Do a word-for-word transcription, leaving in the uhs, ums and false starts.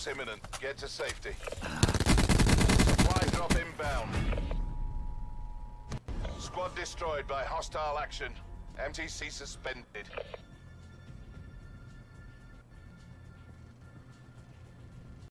drop's imminent. Get to safety. Supply drop inbound. Squad destroyed by hostile action. M T C suspended.